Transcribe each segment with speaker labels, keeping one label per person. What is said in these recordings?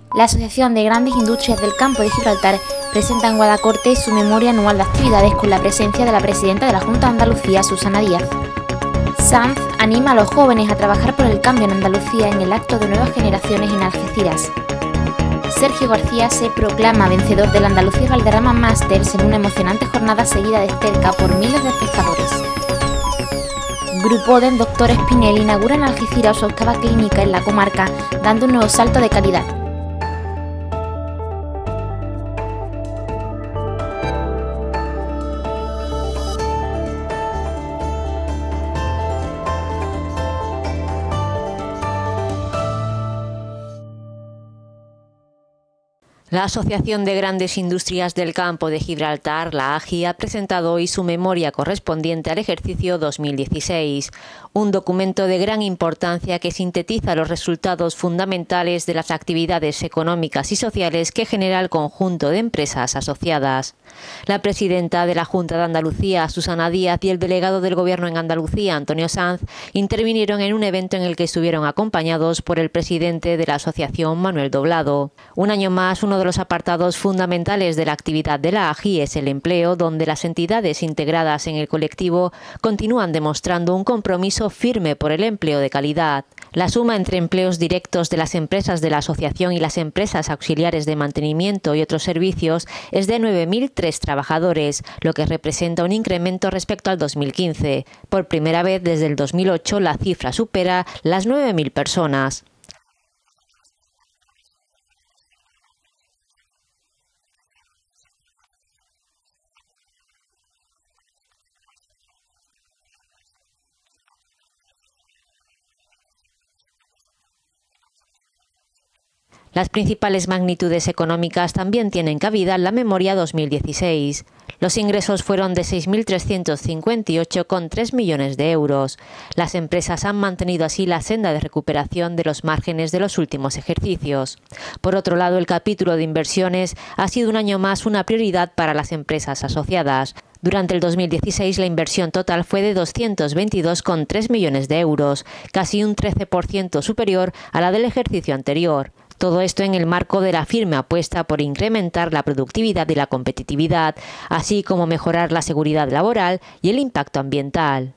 Speaker 1: La Asociación de Grandes Industrias del Campo de Gibraltar presenta en Guadacorte su memoria anual de actividades con la presencia de la presidenta de la Junta de Andalucía, Susana Díaz. Sanz anima a los jóvenes a trabajar por el cambio en Andalucía en el acto de Nuevas Generaciones en Algeciras. Sergio García se proclama vencedor del Andalucía Valderrama Masters en una emocionante jornada seguida de cerca por miles de espectadores. Grupo del Dr. Espinel inaugura en Algeciras su octava clínica en la comarca, dando un nuevo salto de calidad.
Speaker 2: La Asociación de Grandes Industrias del Campo de Gibraltar, la AGI, ha presentado hoy su memoria correspondiente al ejercicio 2016, un documento de gran importancia que sintetiza los resultados fundamentales de las actividades económicas y sociales que genera el conjunto de empresas asociadas. La presidenta de la Junta de Andalucía, Susana Díaz, y el delegado del Gobierno en Andalucía, Antonio Sanz, intervinieron en un evento en el que estuvieron acompañados por el presidente de la asociación, Manuel Doblado. Un año más, uno de los apartados fundamentales de la actividad de la AGI es el empleo, donde las entidades integradas en el colectivo continúan demostrando un compromiso firme por el empleo de calidad. La suma entre empleos directos de las empresas de la asociación y las empresas auxiliares de mantenimiento y otros servicios es de 9.003 trabajadores, lo que representa un incremento respecto al 2015. Por primera vez desde el 2008 la cifra supera las 9.000 personas. Las principales magnitudes económicas también tienen cabida en la memoria 2016. Los ingresos fueron de 6.358,3 millones de euros. Las empresas han mantenido así la senda de recuperación de los márgenes de los últimos ejercicios. Por otro lado, el capítulo de inversiones ha sido un año más una prioridad para las empresas asociadas. Durante el 2016 la inversión total fue de 222,3 millones de euros, casi un 13% superior a la del ejercicio anterior. Todo esto en el marco de la firme apuesta por incrementar la productividad y la competitividad, así como mejorar la seguridad laboral y el impacto ambiental.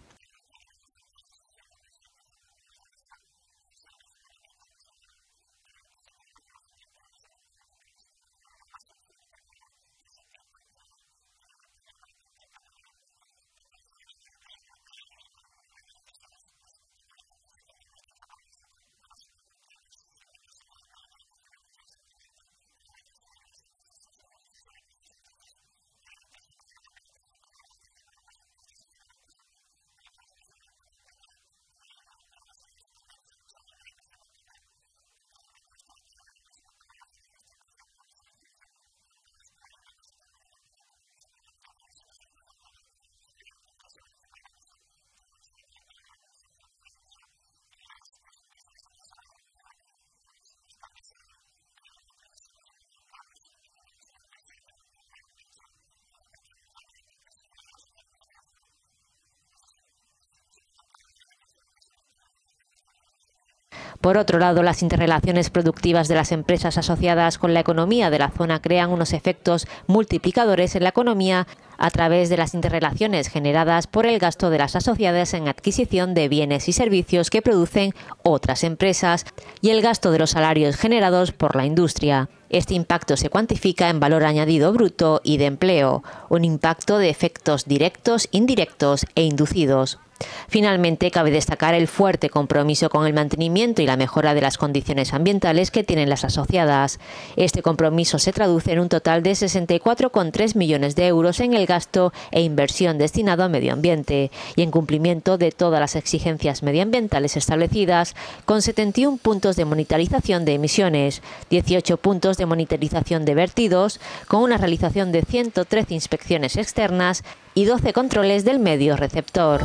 Speaker 2: Por otro lado, las interrelaciones productivas de las empresas asociadas con la economía de la zona crean unos efectos multiplicadores en la economía a través de las interrelaciones generadas por el gasto de las asociadas en adquisición de bienes y servicios que producen otras empresas y el gasto de los salarios generados por la industria. Este impacto se cuantifica en valor añadido bruto y de empleo, un impacto de efectos directos, indirectos e inducidos. Finalmente, cabe destacar el fuerte compromiso con el mantenimiento y la mejora de las condiciones ambientales que tienen las asociadas. Este compromiso se traduce en un total de 64,3 millones de euros en el gasto e inversión destinado a medio ambiente y en cumplimiento de todas las exigencias medioambientales establecidas, con 71 puntos de monitorización de emisiones, 18 puntos de monitorización de vertidos, con una realización de 113 inspecciones externas y 12 controles del medio receptor.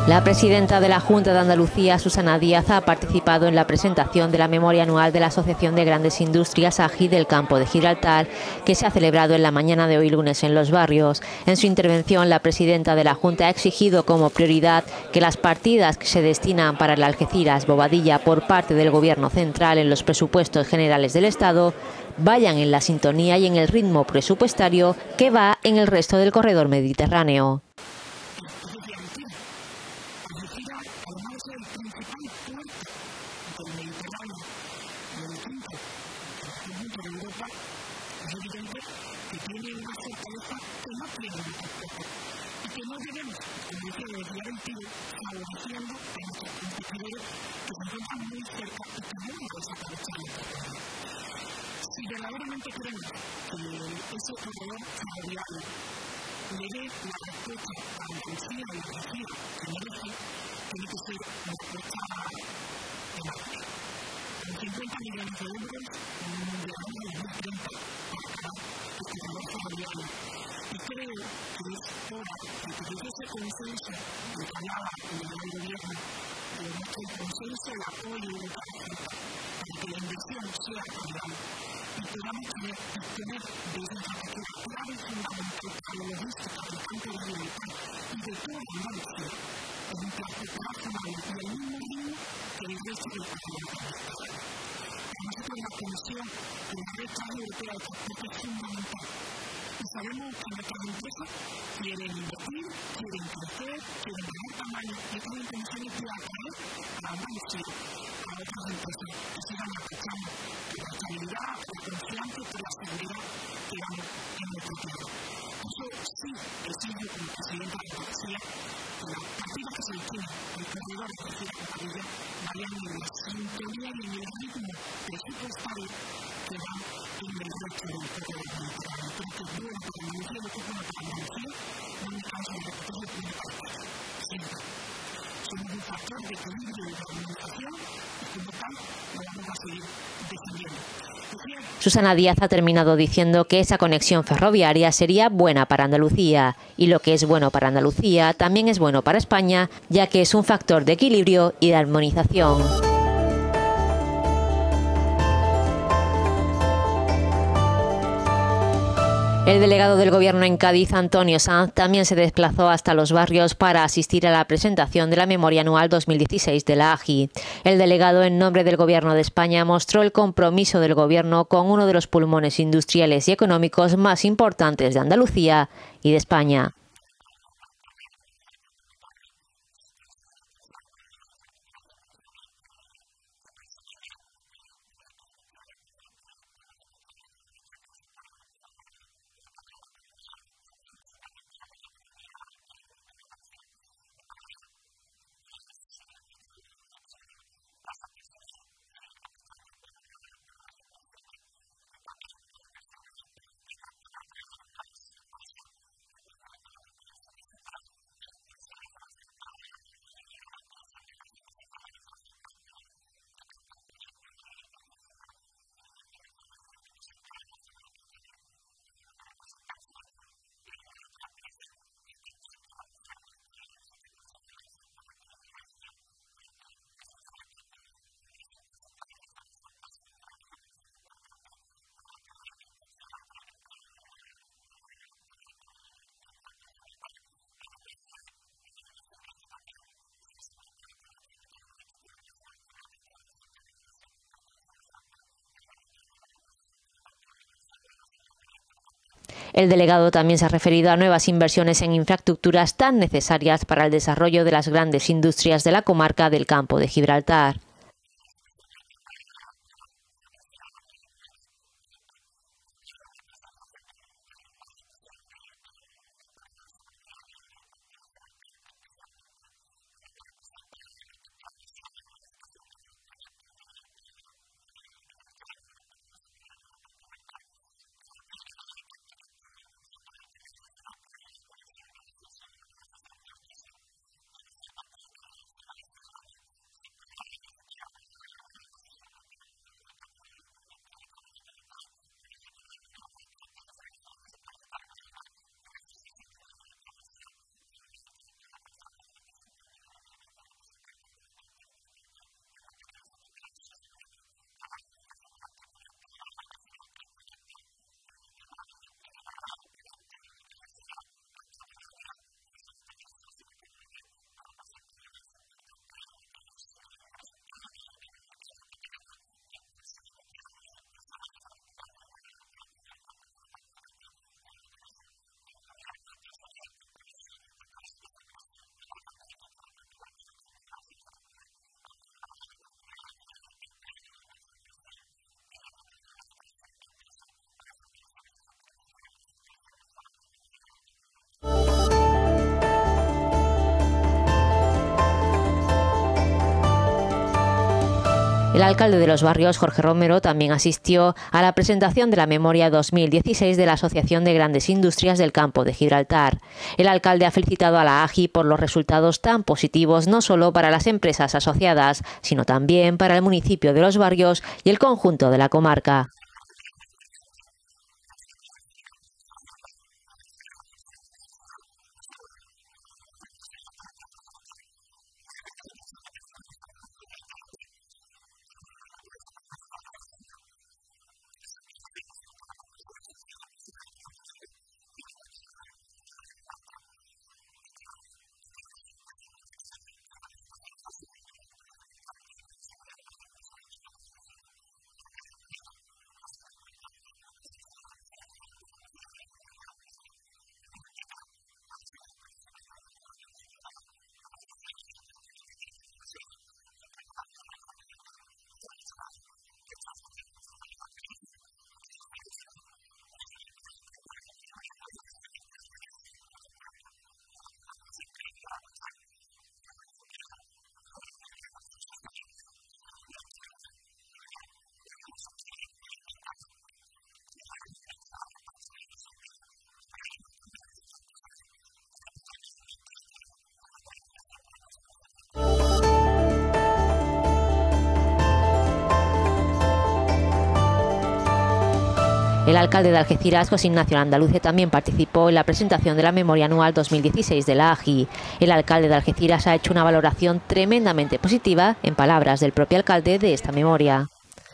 Speaker 2: La presidenta de la Junta de Andalucía, Susana Díaz, ha participado en la presentación de la memoria anual de la Asociación de Grandes Industrias AGI del Campo de Gibraltar, que se ha celebrado en la mañana de hoy lunes en Los Barrios. En su intervención, la presidenta de la Junta ha exigido como prioridad que las partidas que se destinan para el Algeciras-Bobadilla por parte del Gobierno central en los presupuestos generales del Estado vayan en la sintonía y en el ritmo presupuestario que va en el resto del corredor mediterráneo.
Speaker 3: Si verdaderamente queremos que ese corredor ferroviario le dé la respuesta a Andalucía y a Andalucía que merece, tiene que ser una respuesta de marca. Con 50 millones de euros de la año 2030 para acabar el corredor ferroviario. Y creo que es hora de que desde ese consenso del que hablaba el gobierno, de nuestro consenso, el apoyo de cada junta, para que la inversión sea real. Y podamos tener de esa infraestructura clave y fundamental para la logística del campo de Gibraltar y de toda Andalucía, con un plazo razonable y al mismo ritmo que el resto del continente mediterráneo. Para nosotros la Comisión de la Red Transeuropea de Transporte es fundamental. Y sabemos que nuestras empresas quieren invertir, quieren crecer, quieren ganar tamaño y están en condiciones de atraer a Andalucía a otras empresas que sigan apostando por la estabilidad, por la confianza y por la seguridad que damos en nuestro tierra. Por eso sí exijo como presidente de Andalucía que las partidas que se destinan al corredor de Algeciras-Bobadilla vayan en la sintonía y en el ritmo presupuestario que van en el resto del corredor mediterráneo. Creo que es bueno para Andalucía, lo que es bueno para Andalucía, no me canso de repetirlo por mi parte. Siempre. Somos un factor de equilibrio y de armonización y como tal lo vamos a seguir defendiendo.
Speaker 2: Susana Díaz ha terminado diciendo que esa conexión ferroviaria sería buena para Andalucía y lo que es bueno para Andalucía también es bueno para España, ya que es un factor de equilibrio y de armonización. El delegado del Gobierno en Cádiz, Antonio Sanz, también se desplazó hasta Los Barrios para asistir a la presentación de la memoria anual 2016 de la AGI. El delegado, en nombre del Gobierno de España, mostró el compromiso del Gobierno con uno de los pulmones industriales y económicos más importantes de Andalucía y de España. El delegado también se ha referido a nuevas inversiones en infraestructuras tan necesarias para el desarrollo de las grandes industrias de la comarca del Campo de Gibraltar. El alcalde de Los Barrios, Jorge Romero, también asistió a la presentación de la memoria 2016 de la Asociación de Grandes Industrias del Campo de Gibraltar. El alcalde ha felicitado a la AGI por los resultados tan positivos no solo para las empresas asociadas, sino también para el municipio de Los Barrios y el conjunto de la comarca. El alcalde de Algeciras, José Ignacio Landaluce, también participó en la presentación de la memoria anual 2016 de la AGI. El alcalde de Algeciras ha hecho una valoración tremendamente positiva, en palabras del propio alcalde, de esta memoria.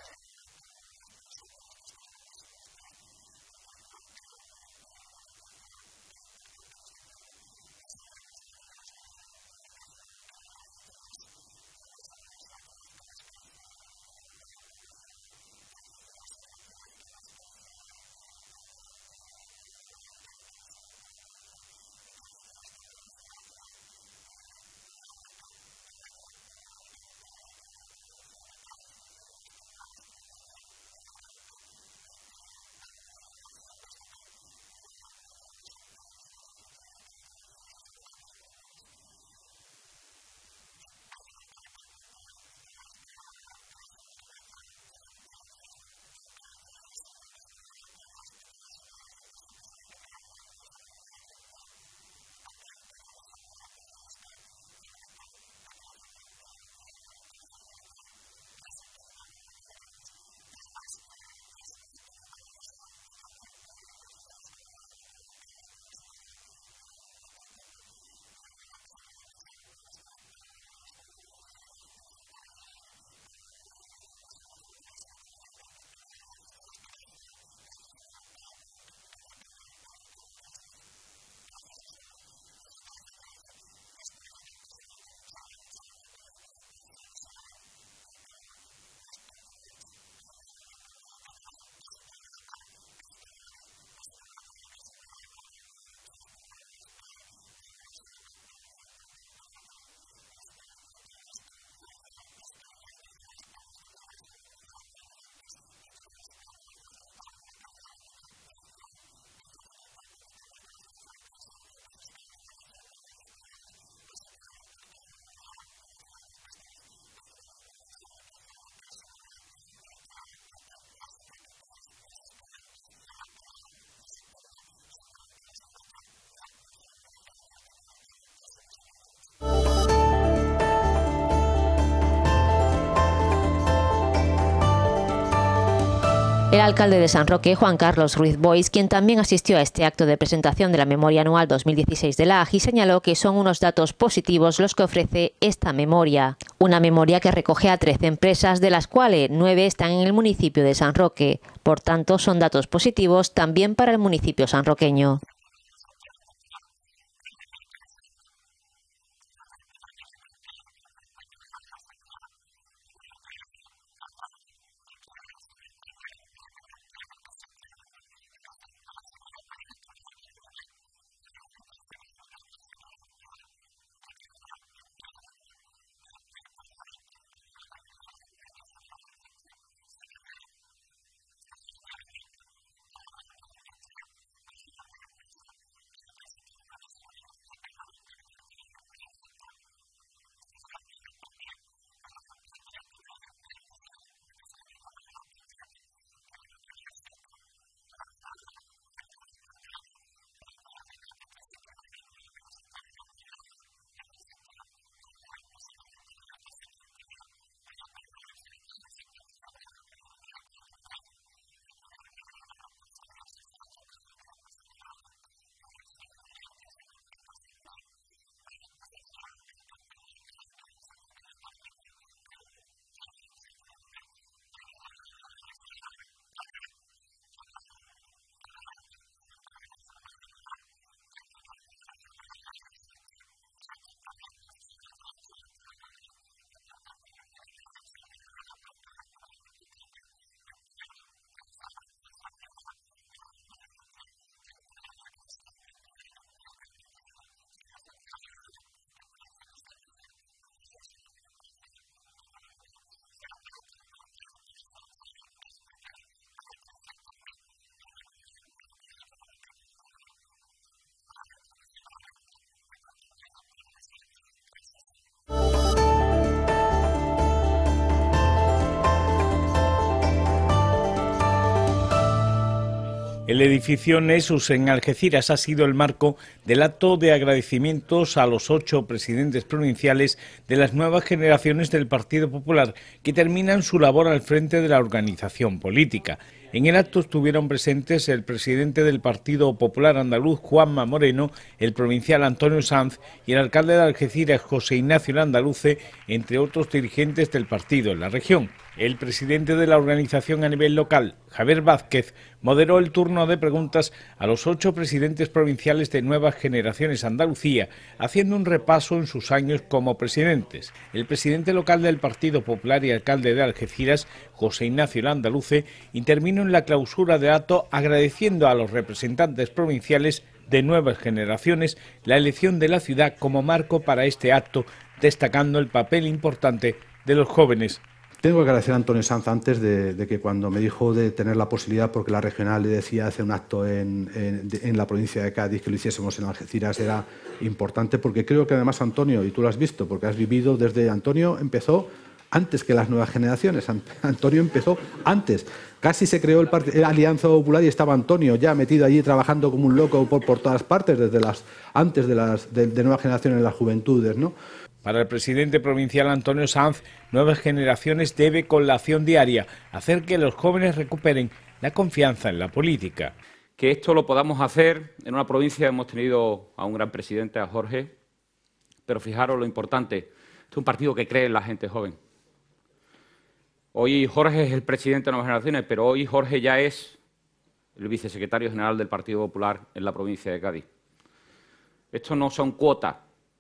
Speaker 2: El alcalde de San Roque, Juan Carlos Ruiz Boix, quien también asistió a este acto de presentación de la memoria anual 2016 de la AGI, señaló que son unos datos positivos los que ofrece esta memoria. Una memoria que recoge a 13 empresas, de las cuales 9 están en el municipio de San Roque. Por tanto, son datos positivos también para el municipio sanroqueño.
Speaker 4: El edificio Nessus en Algeciras ha sido el marco del acto de agradecimientos a los 8 presidentes provinciales de las nuevas generaciones del Partido Popular que terminan su labor al frente de la organización política. En el acto estuvieron presentes el presidente del Partido Popular andaluz, Juanma Moreno, el provincial Antonio Sanz y el alcalde de Algeciras, José Ignacio Landaluce, entre otros dirigentes del partido en la región. El presidente de la organización a nivel local, Javier Vázquez, moderó el turno de preguntas a los 8 presidentes provinciales de Nuevas Generaciones Andalucía, haciendo un repaso en sus años como presidentes. El presidente local del Partido Popular y alcalde de Algeciras, José Ignacio Landaluce, intervino en la clausura del acto agradeciendo a los representantes provinciales de Nuevas Generaciones la elección de la ciudad como marco para este acto, destacando el papel importante de los jóvenes.
Speaker 5: Tengo que agradecer a Antonio Sanz antes de que cuando me dijo de tener la posibilidad, porque la regional le decía hacer un acto en la provincia de Cádiz, que lo hiciésemos en Algeciras, era importante, porque creo que además Antonio, y tú lo has visto, porque has vivido desde Antonio, empezó antes que las nuevas generaciones. Antonio empezó antes. Casi se creó la Alianza Popular y estaba Antonio ya metido allí trabajando como un loco por todas partes, antes de Nuevas Generaciones en las juventudes, ¿no?
Speaker 4: Para el presidente provincial Antonio Sanz, Nuevas Generaciones debe, con la acción diaria, hacer que los jóvenes recuperen la confianza en la política.
Speaker 6: Que esto lo podamos hacer en una provincia, hemos tenido a un gran presidente, a Jorge, pero fijaros lo importante, este es un partido que cree en la gente joven. Hoy Jorge es el presidente de Nuevas Generaciones, pero hoy Jorge ya es el vicesecretario general del Partido Popular en la provincia de Cádiz. Esto no son cuotas.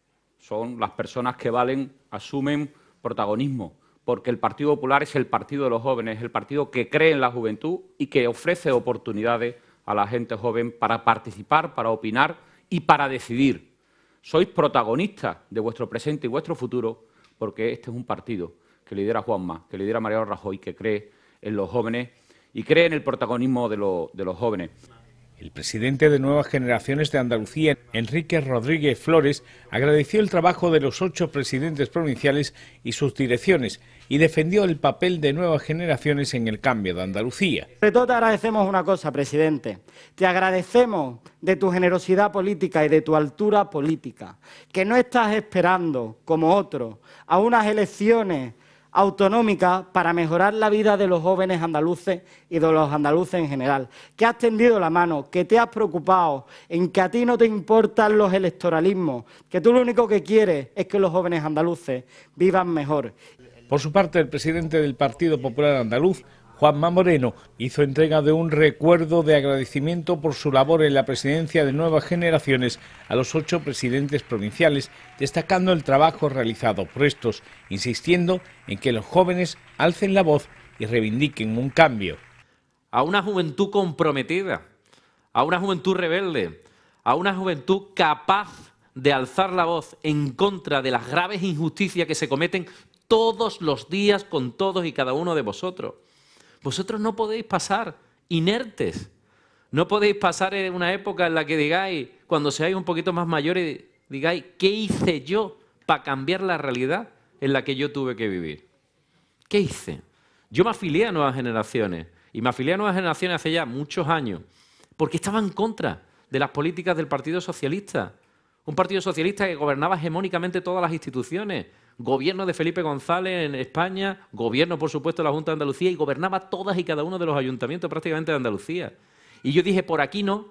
Speaker 6: Son las personas que valen, asumen protagonismo, porque el Partido Popular es el partido de los jóvenes, es el partido que cree en la juventud y que ofrece oportunidades a la gente joven para participar, para opinar y para decidir. Sois protagonistas de vuestro presente y vuestro futuro, porque este es un partido que lidera Juanma, que lidera Mariano Rajoy, que cree en los jóvenes y cree en el protagonismo de los jóvenes.
Speaker 4: El presidente de Nuevas Generaciones de Andalucía, Enrique Rodríguez Flores, agradeció el trabajo de los 8 presidentes provinciales y sus direcciones y defendió el papel de Nuevas Generaciones en el cambio de Andalucía.
Speaker 7: Sobre todo te agradecemos una cosa, presidente. Te agradecemos de tu generosidad política y de tu altura política, que no estás esperando, como otros, a unas elecciones autonómica para mejorar la vida de los jóvenes andaluces y de los andaluces en general, que has tendido la mano, que te has preocupado, en que a ti no te importan los electoralismos, que tú lo único que quieres es que los jóvenes andaluces vivan mejor.
Speaker 4: Por su parte, el presidente del Partido Popular andaluz, Juanma Moreno, hizo entrega de un recuerdo de agradecimiento por su labor en la presidencia de Nuevas Generaciones a los 8 presidentes provinciales, destacando el trabajo realizado por estos, insistiendo en que los jóvenes alcen la voz y reivindiquen un cambio.
Speaker 8: A una juventud comprometida, a una juventud rebelde, a una juventud capaz de alzar la voz en contra de las graves injusticias que se cometen todos los días con todos y cada uno de vosotros. Vosotros no podéis pasar inertes, no podéis pasar en una época en la que digáis, cuando seáis un poquito más mayores, digáis, ¿qué hice yo para cambiar la realidad en la que yo tuve que vivir? ¿Qué hice? Yo me afilié a Nuevas Generaciones, y me afilié a Nuevas Generaciones hace ya muchos años, porque estaba en contra de las políticas del Partido Socialista, un Partido Socialista que gobernaba hegemónicamente todas las instituciones, gobierno de Felipe González en España, gobierno, por supuesto, de la Junta de Andalucía, y gobernaba todas y cada uno de los ayuntamientos prácticamente de Andalucía. Y yo dije, por aquí no,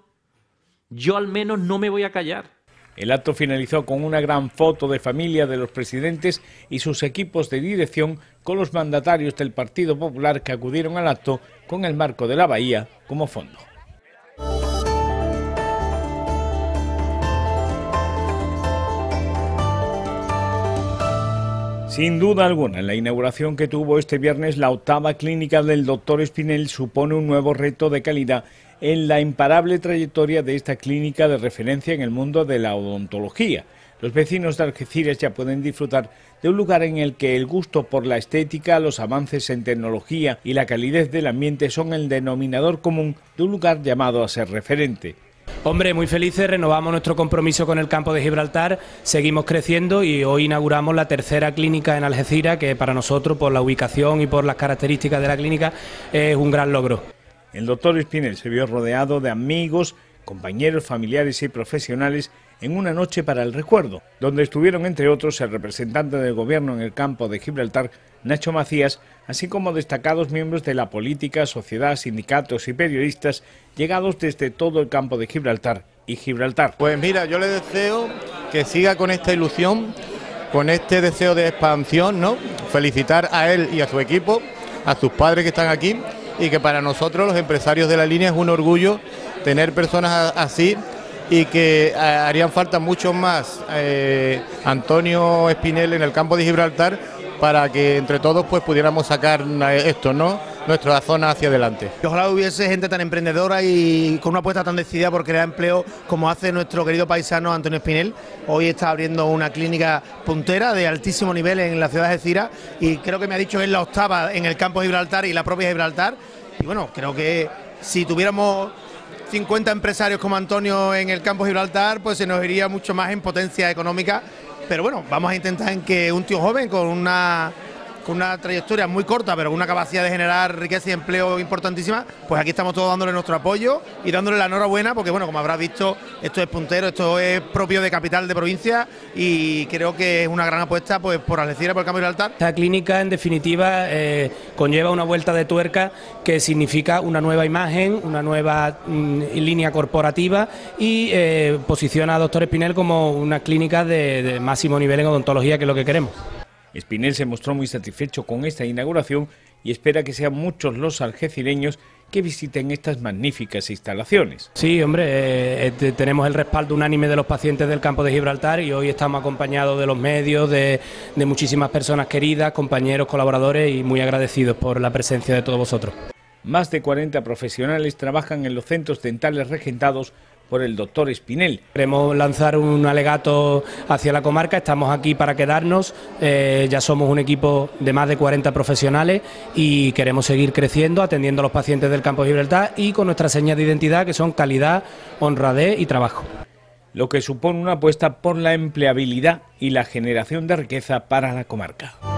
Speaker 8: yo al menos no me voy a callar.
Speaker 4: El acto finalizó con una gran foto de familia de los presidentes y sus equipos de dirección con los mandatarios del Partido Popular que acudieron al acto con el marco de la bahía como fondo. Sin duda alguna, la inauguración que tuvo este viernes la 8ª clínica del Dr. Espinel supone un nuevo reto de calidad en la imparable trayectoria de esta clínica de referencia en el mundo de la odontología. Los vecinos de Algeciras ya pueden disfrutar de un lugar en el que el gusto por la estética, los avances en tecnología y la calidez del ambiente son el denominador común de un lugar llamado a ser referente.
Speaker 9: Hombre, muy felices, renovamos nuestro compromiso con el campo de Gibraltar, seguimos creciendo y hoy inauguramos la 3ª clínica en Algeciras, que para nosotros, por la ubicación y por las características de la clínica, es un gran logro.
Speaker 4: el doctor Espinel se vio rodeado de amigos, compañeros, familiares y profesionales en una noche para el recuerdo, donde estuvieron entre otros el representante del gobierno en el campo de Gibraltar, Nacho Macías, así como destacados miembros de la política, sociedad, sindicatos y periodistas llegados desde todo el campo de Gibraltar y Gibraltar.
Speaker 10: Pues mira, yo le deseo que siga con esta ilusión, con este deseo de expansión, ¿no? Felicitar a él y a su equipo, a sus padres que están aquí, y que para nosotros, los empresarios de la línea, es un orgullo tener personas así, y que harían falta mucho más Antonio Espinel en el campo de Gibraltar para que entre todos pues pudiéramos sacar esto, ¿no?, nuestra zona hacia adelante.
Speaker 11: Ojalá hubiese gente tan emprendedora y con una apuesta tan decidida por crear empleo como hace nuestro querido paisano Antonio Espinel. Hoy está abriendo una clínica puntera de altísimo nivel en la ciudad de Algeciras y creo que me ha dicho que es la 8ª en el campo de Gibraltar y la propia Gibraltar. Y bueno, creo que si tuviéramos 50 empresarios como Antonio en el campo de Gibraltar, pues se nos iría mucho más en potencia económica. Pero bueno, vamos a intentar en que un tío joven con una trayectoria muy corta, pero con una capacidad de generar riqueza y empleo importantísima, pues aquí estamos todos dándole nuestro apoyo y dándole la enhorabuena, porque bueno, como habrás visto, esto es puntero, esto es propio de capital de provincia y creo que es una gran apuesta pues por Algeciras, por el campo de Gibraltar.
Speaker 9: Esta clínica, en definitiva, conlleva una vuelta de tuerca que significa una nueva imagen, una nueva línea corporativa y posiciona a Dr. Espinel como una clínica de máximo nivel en odontología, que es lo que queremos.
Speaker 4: Espinel se mostró muy satisfecho con esta inauguración y espera que sean muchos los algecireños que visiten estas magníficas instalaciones.
Speaker 9: Sí, hombre, tenemos el respaldo unánime de los pacientes del campo de Gibraltar y hoy estamos acompañados de los medios, de muchísimas personas queridas, compañeros, colaboradores y muy agradecidos por la presencia de todos vosotros.
Speaker 4: Más de 40 profesionales trabajan en los centros dentales regentados por el doctor Espinel.
Speaker 9: Queremos lanzar un alegato hacia la comarca, estamos aquí para quedarnos, ya somos un equipo de más de 40 profesionales y queremos seguir creciendo, atendiendo a los pacientes del campo de Gibraltar y con nuestras señas de identidad que son calidad, honradez y trabajo.
Speaker 4: Lo que supone una apuesta por la empleabilidad y la generación de riqueza para la comarca.